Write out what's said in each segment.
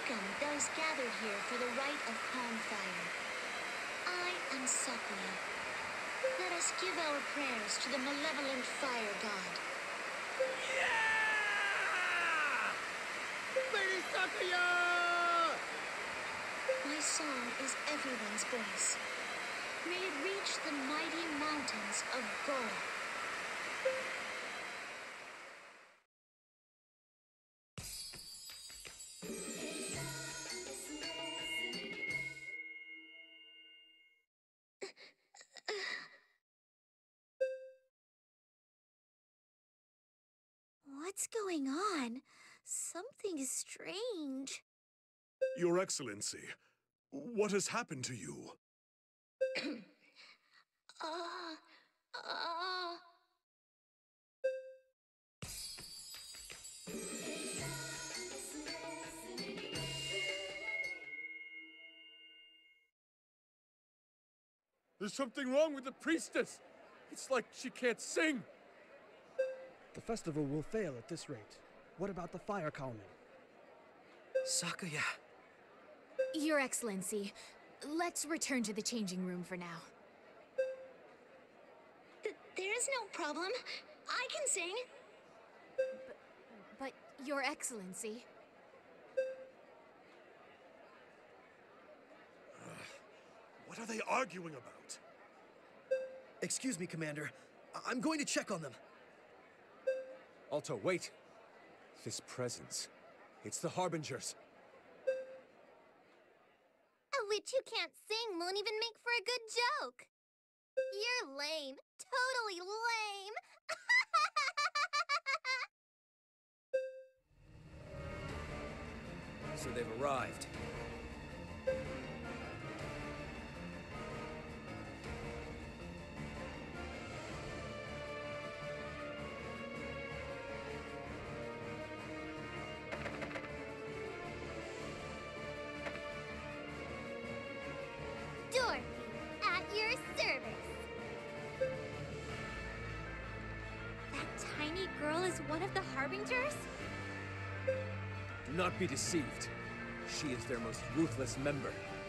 Welcome those gathered here for the rite of palm fire. I am Sakuya. Let us give our prayers to the malevolent fire god. Yeah! Lady Sakuya! My song is everyone's voice. May it reach the mighty mountains of Go. What's going on? Something is strange. Your Excellency, what has happened to you? There's something wrong with the priestess. It's like she can't sing. The festival will fail at this rate. What about the fire calming? Sakuya. Your Excellency, let's return to the changing room for now. There's no problem. I can sing. But Your Excellency... What are they arguing about? Excuse me, Commander. I'm going to check on them. Alto, wait. This presence. It's the Harbingers. A witch who can't sing won't even make for a good joke. You're lame. Totally lame. So they've arrived. Dorothy, at your service. That tiny girl is one of the Harbingers? Do not be deceived. She is their most ruthless member.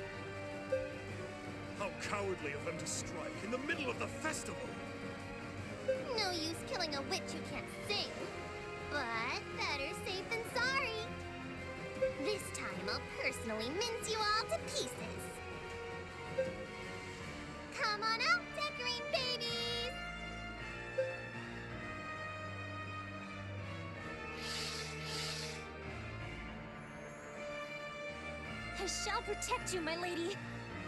How cowardly of them to strike in the middle of the festival! No use killing a witch who can't sing. But better safe than sorry. This time I'll personally mince you all to pieces. Come on out, decorating babies! I shall protect you, my lady.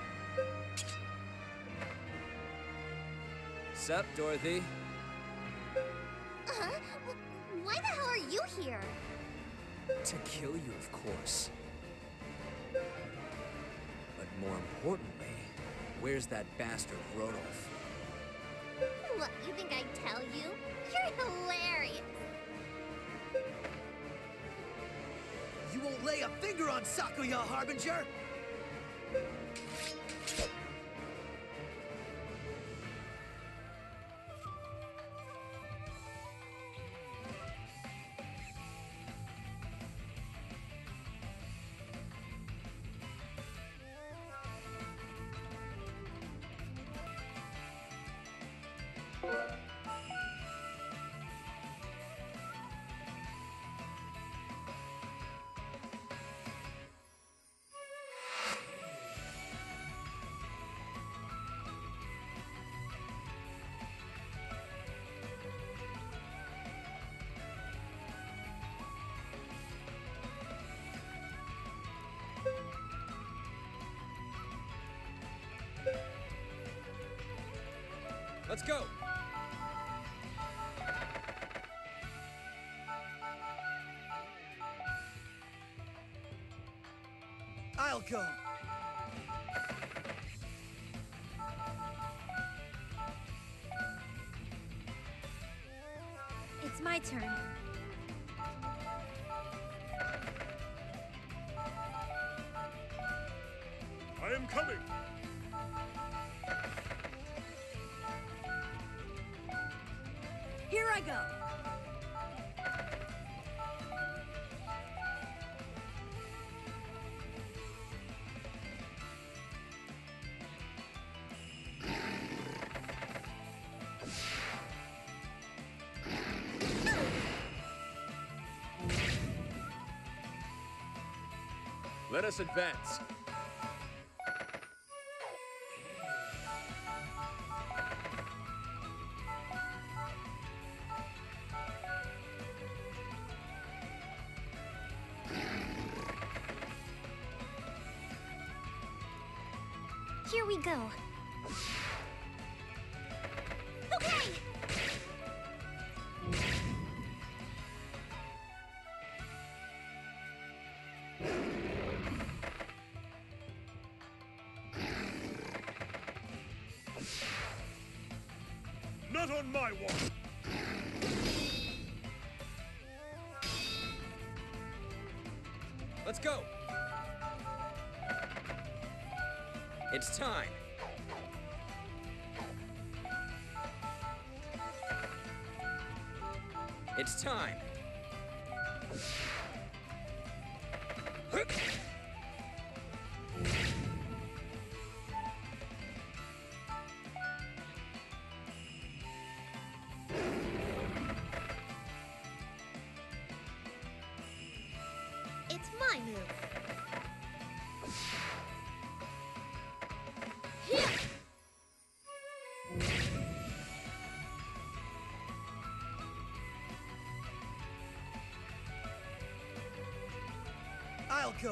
Sup, Dorothy? Why the hell are you here? To kill you, of course. But more importantly, where's that bastard Rodolph? What, you think I'd tell you? You're hilarious. You won't lay a finger on Sakuya, Harbinger! Let's go! I'll go! It's my turn. I am coming! Here I go. Let us advance. Here we go. Okay! Not on my watch! Let's go! It's time! It's time! It's my move. Here! I'll go.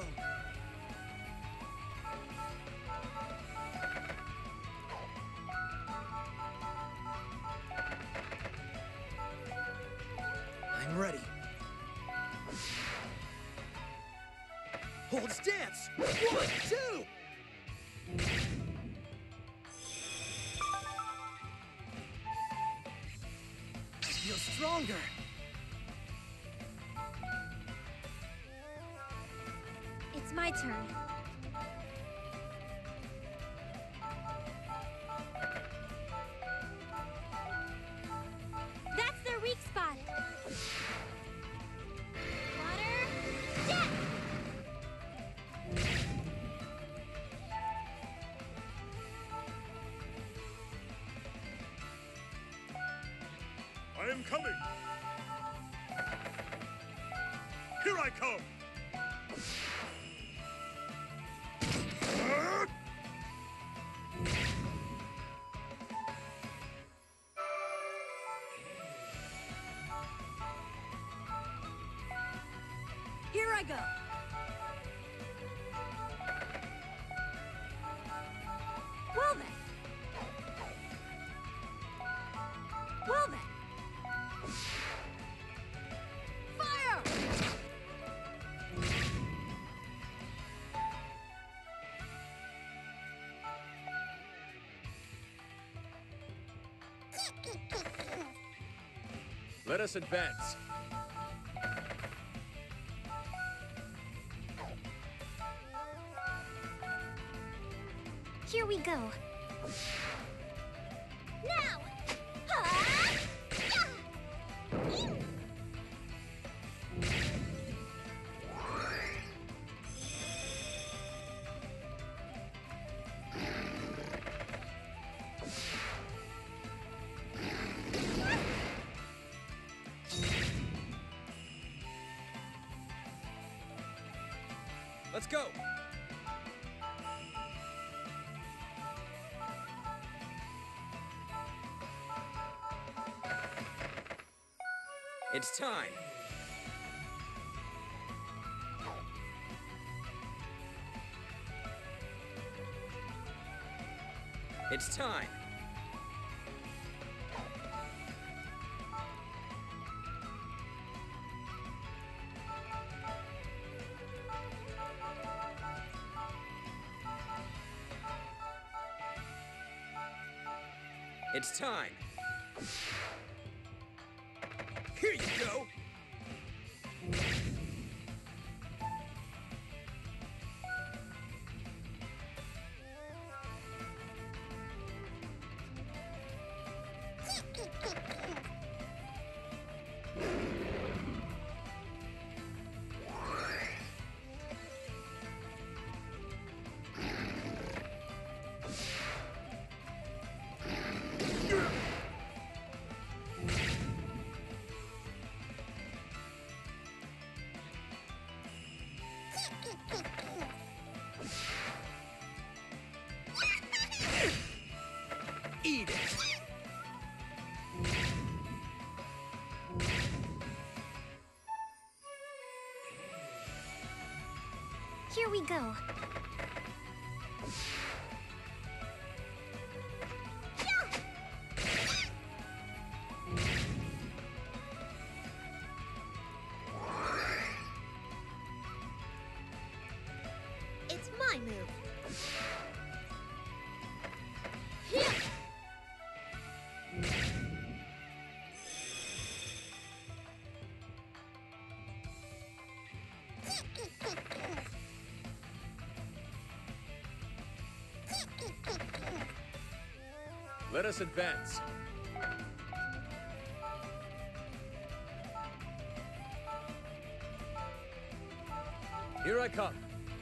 I'm ready. Hold stance! 1, 2! I feel stronger! It's my turn. That's their weak spot. Water, jet! I am coming! Here I come! Here I go. Well then. Well then. Fire! Let us advance. Here we go. Now! Ha! Yeah! Ew! Let's go! It's time! It's time! It's time! Here you go! Eat it! Here we go. It's my move. Let us advance. Here I come.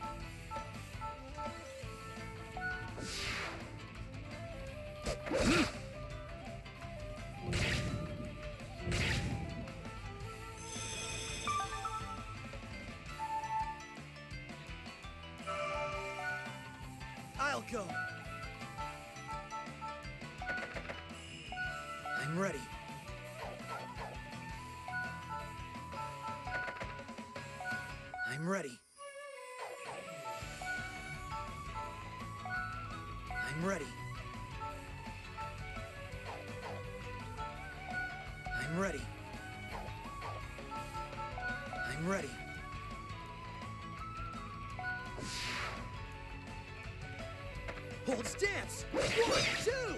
I'll go. I'm ready. I'm ready. I'm ready. I'm ready. I'm ready. Hold stance! 1, 2!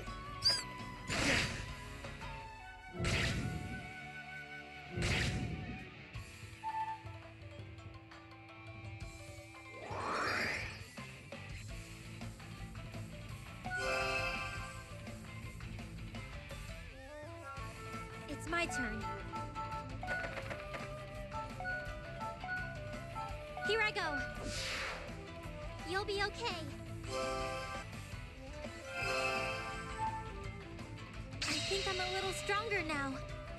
It's my turn. Here I go. You'll be okay. I think I'm a little stronger now.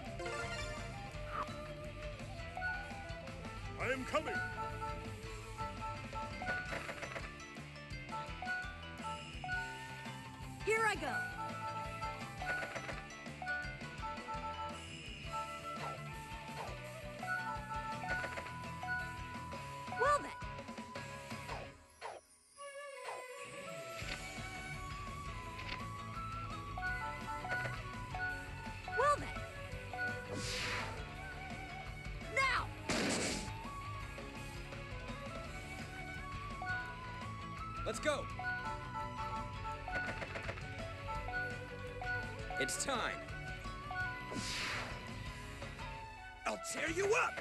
I am coming. Here I go. Well then. Well then. Now. Let's go! It's time! I'll tear you up!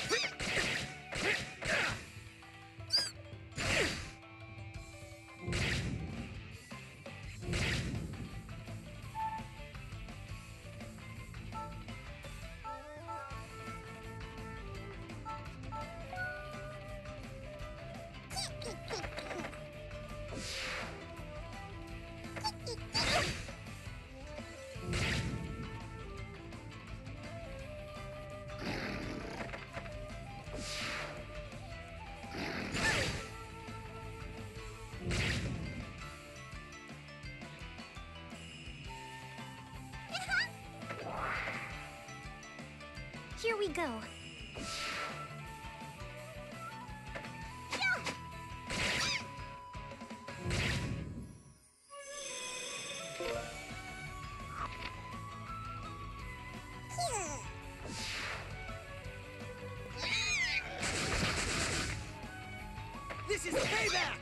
Here we go. This is payback!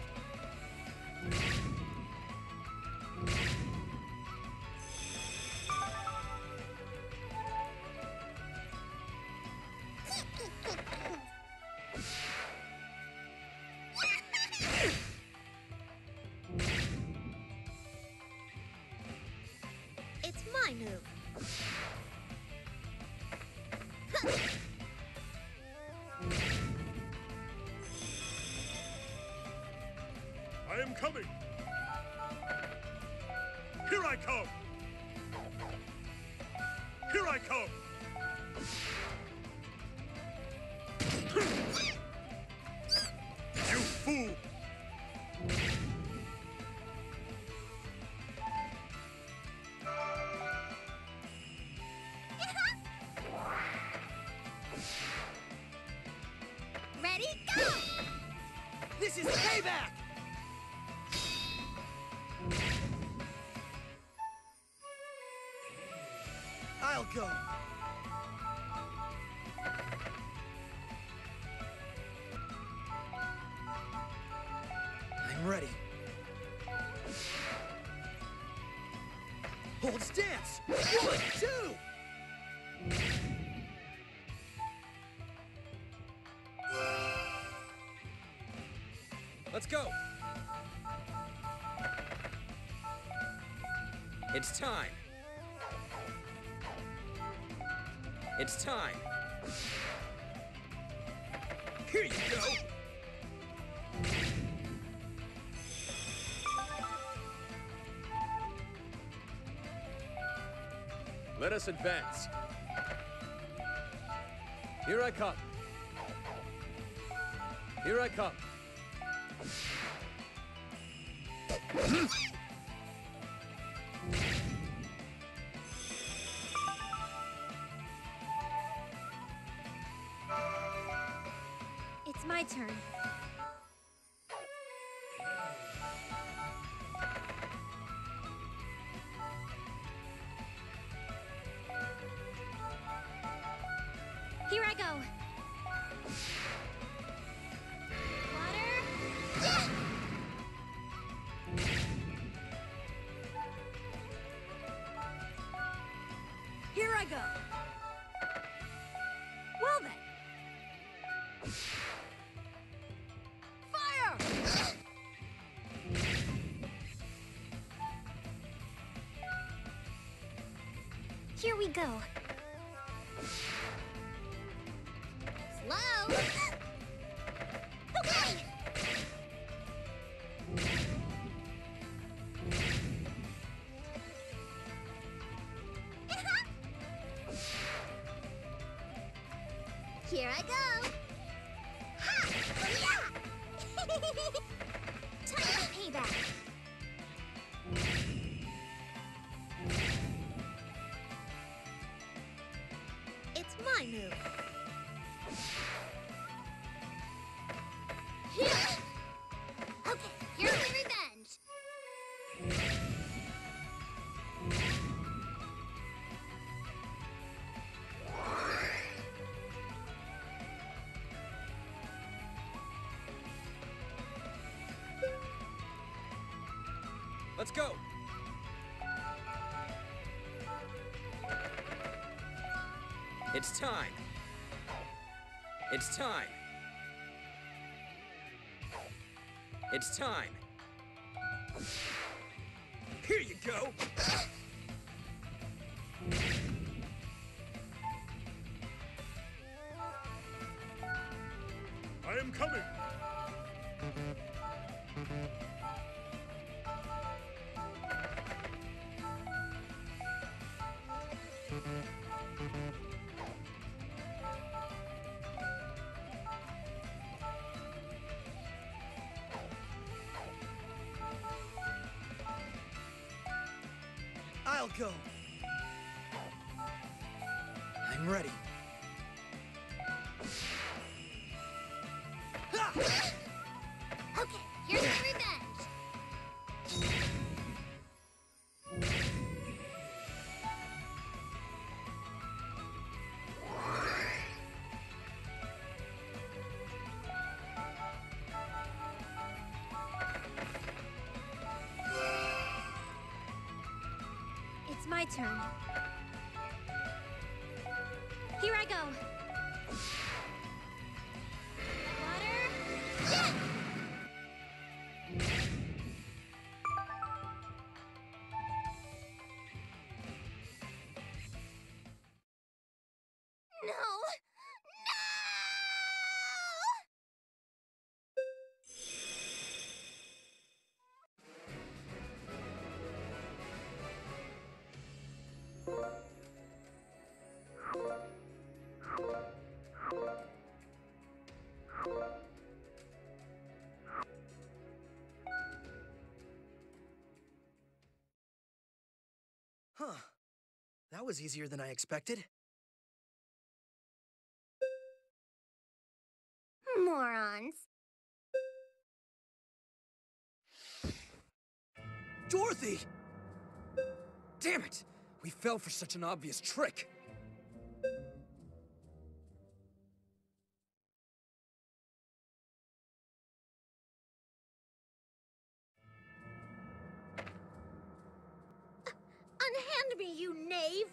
It's my move. I am coming. Here I come. Here I come. You Go! This is payback! I'll go. I'm ready. Hold stance! 1, 2! Let's go! It's time! It's time! Here you go! Let us advance. Here I come. Here I come. It's my turn. Here I go. Water. Yeah! Here I go. Well then. Fire! Here we go. Slow! Okay! Here I go! Ha! Yeah! Time for payback! It's my move. Okay, here's my revenge. Let's go! It's time! It's time! It's time! Here you go! I am coming. I'll go. I'm ready. Ha! Okay, here's my revenge. It's my turn. Here I go. Water. Yeah! No! No! Huh. That was easier than I expected. Moron. bronze. Dorothy! Damn it! We fell for such an obvious trick. Unhand me, you knave!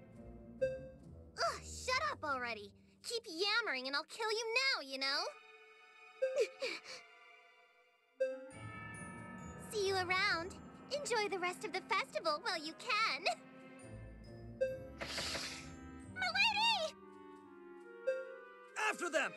Ugh, shut up already. Keep yammering and I'll kill you now, you know? See you around. Enjoy the rest of the festival while you can. Milady! After them!